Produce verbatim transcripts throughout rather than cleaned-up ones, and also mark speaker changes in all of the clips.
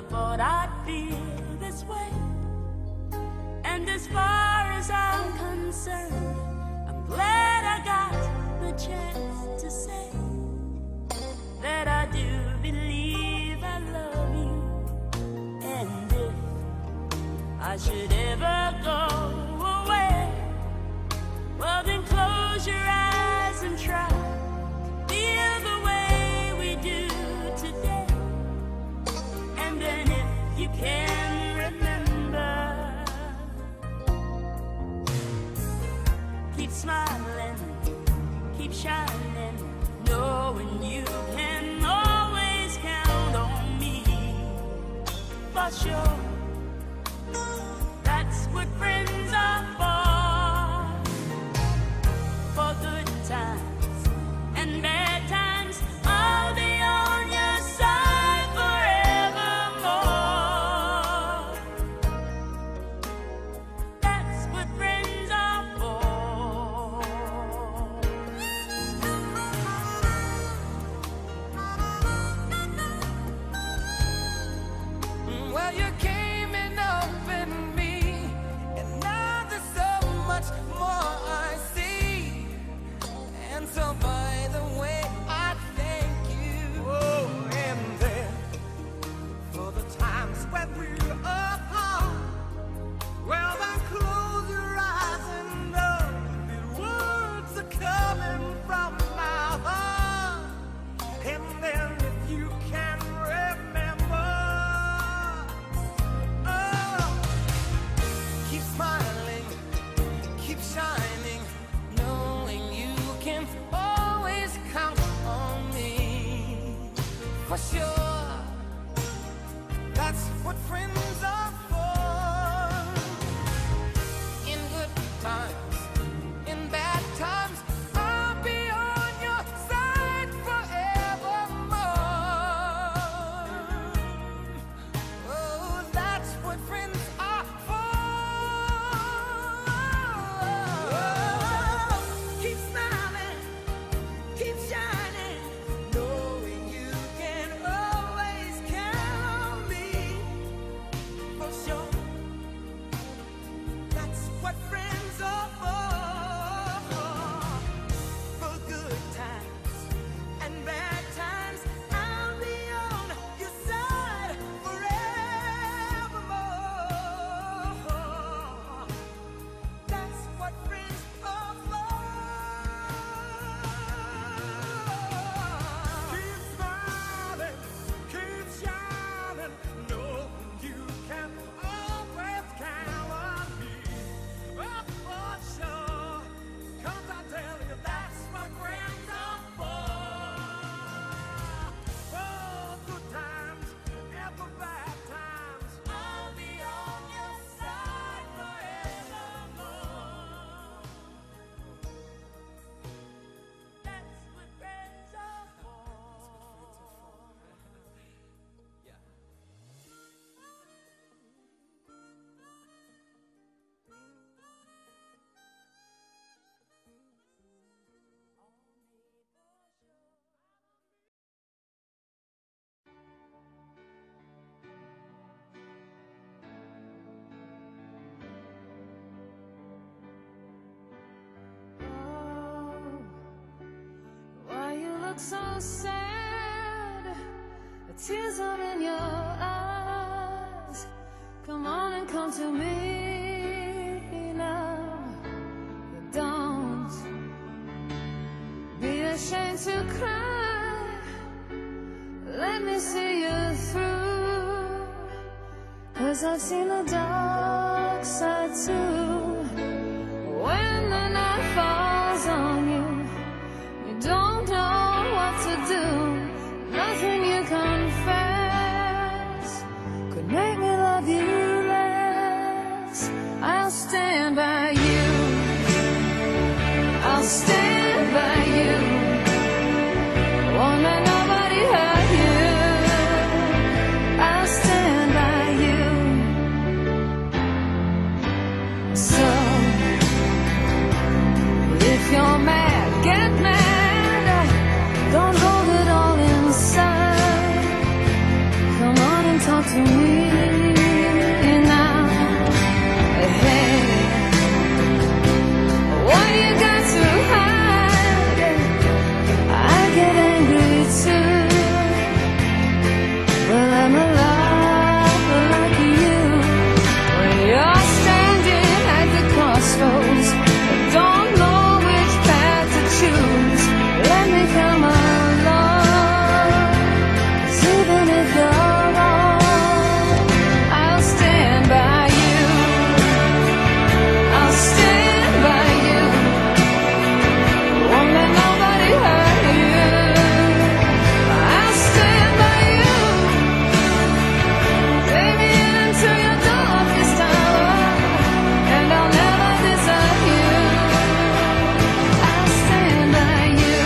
Speaker 1: thought I'd feel this way. And as far as I'm concerned, I'm glad I got the chance to say that I do believe I love you. And if I should ever go away, well then close your eyes and try to feel the way we do today. And then if you can remember, keep smiling, keep shining, knowing you can always count on me. For sure, that's what friends are for. For good times and bad times, I'll be on your side forevermore. That's what friends are for.
Speaker 2: Well, you came and opened me, and now there's so much more I see. And so by the way, I thank you. Oh, and then for the times when we're apart, well then close your eyes and know the words are coming from my heart. And then if you can remember, oh, keep smiling, keep shining, knowing you can always count on me. For sure, that's what friends are for. In good times, in bad times, I'll be on your side forevermore. Oh, that's what friends are for. Keep smiling, keep shining, knowing you can always count on me. For sure, that's what friends are for. For good times and bad times, I'll be on your side forevermore. That's what friends are for. Keep smiling, keep shining, know you can always count on me. Oh, for sure, 'cause I tell you that's what friends are for. For good times and for bad times, I'll be on your side forevermore.
Speaker 1: That's what friends are for.
Speaker 3: Oh, why you look so sad? The tears are in your eyes. Come on and come to me now. Don't be ashamed to cry. Let me see you through. 'Cause I've seen the dark side too. When the night falls on you, you don't know what to do. Nothing you confess could make me love you less. I'll stand by you, I'll stand by you. Won't let nobody hurt you. I'll stand by you. So if you're mad, get mad. Don't hold it to me now. Hey, what you got to hide? I get angry too. Well, I'm a lot like you. When you're standing at the crossroads, don't know which path to choose. Let me come along, 'cause even if you're wrong, I'll stand by you. I'll stand by you. Won't let nobody hurt you. I'll stand by you. Take me into your darkest hour, and I'll never desert you. I'll stand by you.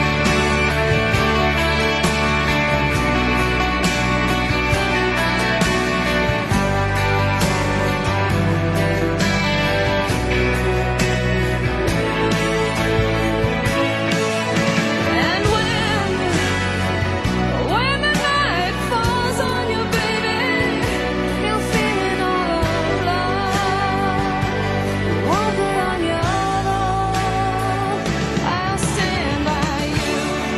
Speaker 3: And when, when the night falls on you, baby, you're feeling all alone. You won't be on your own. I'll stand by you.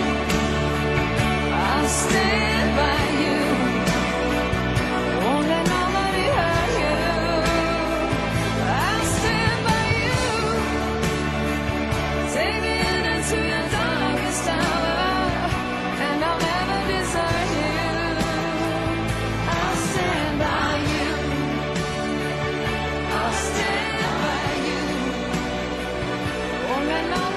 Speaker 3: I'll stand by you. Won't let nobody hurt you. I'll stand by you. Take me into your darkest hour, and I'll never desert you. I'll stand by you. I'll stand by you. Won't let nobody